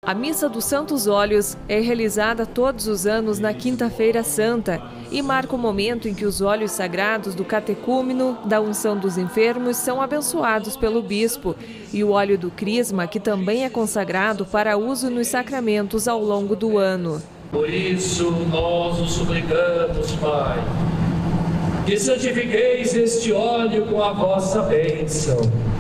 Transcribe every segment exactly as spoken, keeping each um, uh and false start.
A Missa dos Santos Óleos é realizada todos os anos na Quinta-feira Santa e marca o momento em que os óleos sagrados do catecúmeno, da unção dos enfermos, são abençoados pelo bispo, e o óleo do crisma, que também é consagrado para uso nos sacramentos ao longo do ano. Por isso nós o suplicamos, Pai, que santifiqueis este óleo com a vossa bênção.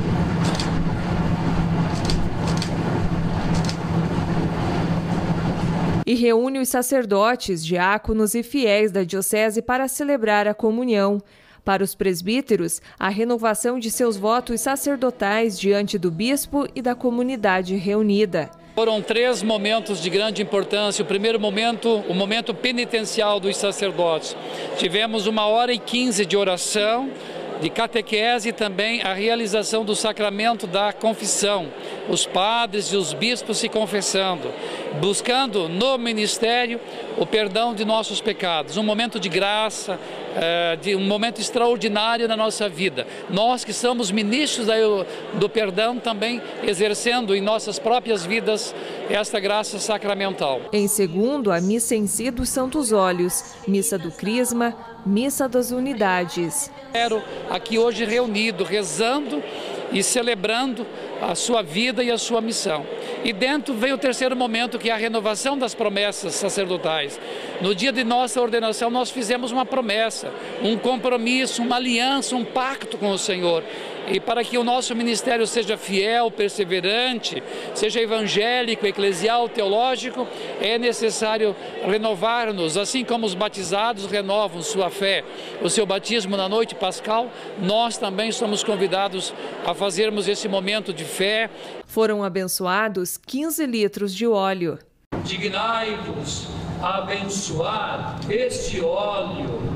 E reúne os sacerdotes, diáconos e fiéis da diocese para celebrar a comunhão. Para os presbíteros, a renovação de seus votos sacerdotais diante do bispo e da comunidade reunida. Foram três momentos de grande importância. O primeiro momento, o momento penitencial dos sacerdotes. Tivemos uma hora e quinze de oração, de catequese e também a realização do sacramento da confissão. Os padres e os bispos se confessando, buscando no ministério o perdão de nossos pecados. Um momento de graça, de um momento extraordinário na nossa vida. Nós que somos ministros do perdão também exercendo em nossas próprias vidas esta graça sacramental. Em segundo, a missa em si dos Santos Óleos, missa do Crisma, missa das Unidades. Quero aqui hoje reunido, rezando e celebrando a sua vida e a sua missão. E dentro vem o terceiro momento, que é a renovação das promessas sacerdotais. No dia de nossa ordenação nós fizemos uma promessa, um compromisso, uma aliança, um pacto com o Senhor. E para que o nosso ministério seja fiel, perseverante, seja evangélico, eclesial, teológico, é necessário renovar-nos, assim como os batizados renovam sua fé, o seu batismo na noite pascal, nós também somos convidados a fazermos esse momento de fé. Foram abençoados quinze litros de óleo. Dignai-vos a abençoar este óleo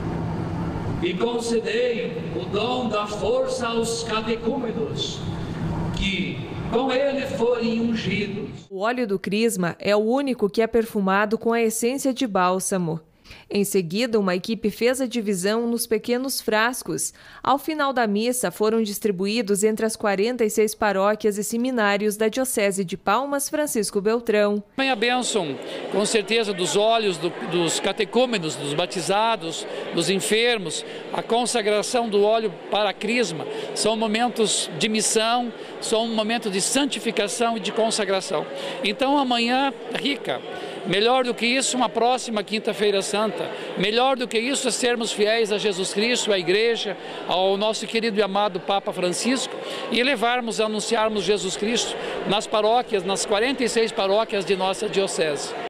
e concedei o dom da força aos catecúmenos, que com ele forem ungidos. O óleo do crisma é o único que é perfumado com a essência de bálsamo. Em seguida, uma equipe fez a divisão nos pequenos frascos. Ao final da missa, foram distribuídos entre as quarenta e seis paróquias e seminários da Diocese de Palmas Francisco Beltrão. Também a bênção, com certeza, dos óleos do, dos catecúmenos, dos batizados, dos enfermos, a consagração do óleo para a crisma, são momentos de missão, são um momento de santificação e de consagração. Então, amanhã, rica. Melhor do que isso, uma próxima Quinta-feira Santa. Melhor do que isso é sermos fiéis a Jesus Cristo, à Igreja, ao nosso querido e amado Papa Francisco e levarmos, anunciarmos Jesus Cristo nas paróquias, nas quarenta e seis paróquias de nossa diocese.